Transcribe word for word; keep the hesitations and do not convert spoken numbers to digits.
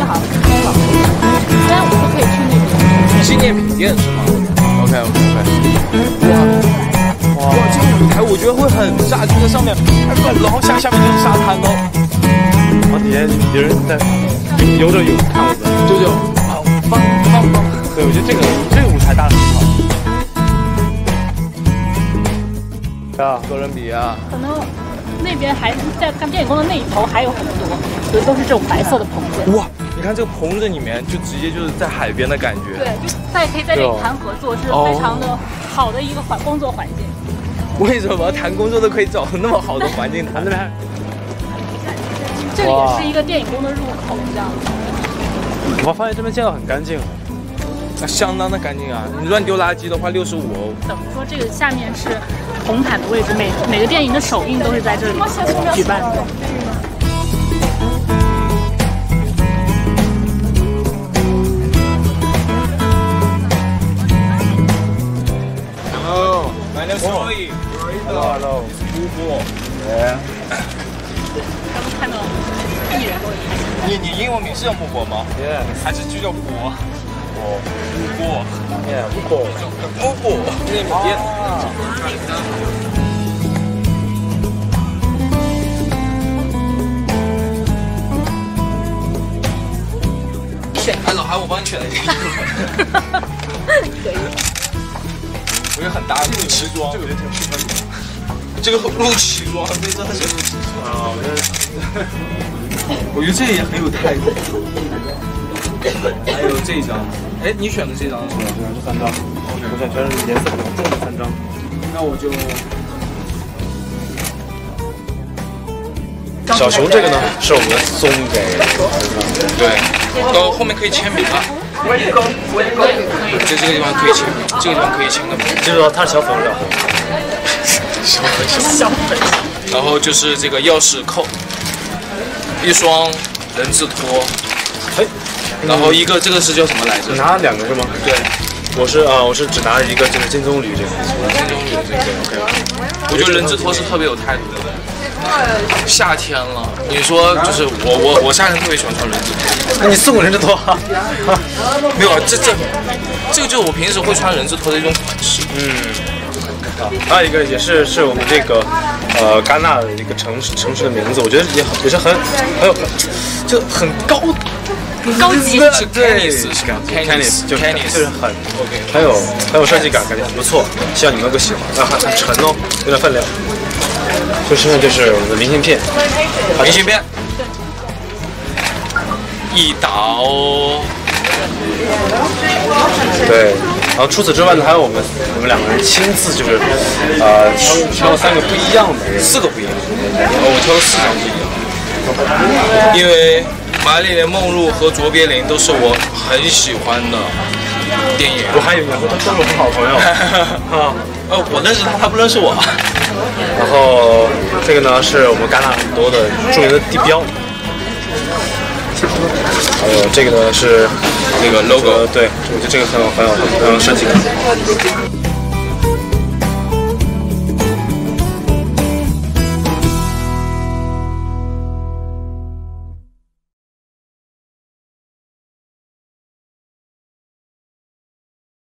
好像是天老，虽然我们可以去那边。 纪念品店是吗 ？OK OK OK。哇哇，这个舞台我觉得会很炸，就在上面，然后下下面就是沙滩哦。 然后底下有人在游着泳看我们， 就就好棒棒棒。 对，我觉得这个这个舞台搭的很好。啊， 哥伦比亚。 可能那边还在看电影宫的那一头还有很多，所以都是这种白色的棚子。 哇，你看这个棚子里面就直接就是在海边的感觉。 对，就在可以在这里谈合作，是非常的好的一个环工作环境。 为什么谈工作都可以找那么好的环境谈？ 那边这里也是一个电影宫的入口，这样子。 我发现这边建的很干净， 那相当的干净啊！你乱丢垃圾的话，六十五欧。 等于说这个下面是红毯的位置，每每个电影的首映都是在这里举办的。 Hello, my name is Roy. Hello, hello. 吴博。 他们看到艺人都会开心。 你你英文名是叫木博吗 Yeah. 还是就叫博？博。吴博。 Yeah, 不过。 吴博。纪念品店。选，哎，老韩，我帮你选了一个。 可以。 我觉得很搭，露脐装，这个我觉得挺适合你。这个露脐装，这真的是露脐装啊！我觉得，我觉得这也很有态度。还有这一张，哎，你选的这张是吧？ 对，这三张。OK， 我选全是颜色比较重的三张。 那我就。 小熊这个呢，是我们送给， 对，到后面可以签名了。在这个地方可以签名，这个地方可以签个名。 记住它是小粉料。 小粉小粉。然后就是这个钥匙扣，一双人字拖， 哎， 然后一个这个是叫什么来着？ 你拿两个是吗？ 对， 我是啊，我是只拿一个这个金棕榈这个。 金棕榈这个 OK。我觉得人字拖是特别有态度的。夏天了，你说就是我我我夏天特别喜欢穿人字拖。 那你送我人字拖？ 没有啊，这这这个就是我平时会穿人字拖的一种款式。 嗯。啊，还有一个也是是我们这个呃戛纳的一个城市城市的名字，我觉得也也是很很有就很高高级是 Cannes 是吧 ？Cannes 就是 Cannes 就是很 OK， 很有很有设计感，感觉很不错，希望你们能够喜欢。啊，很很沉哦，有点分量。就剩下就是我们的明信片， 明信片，一沓。 对，然后除此之外呢，还有我们我们两个人亲自就是呃挑挑了三个不一样的， 四个不一样，哦，我挑了四张不一样，因为玛丽莲梦露和卓别林都是我很喜欢的电影。 我还以为你说他都是我好朋友啊， 呃，我认识他，他不认识我。 然后这个呢是我们戛纳很多的著名的地标。还有这个呢是那个 logo， 对，我觉得这个很有很有很有设计感。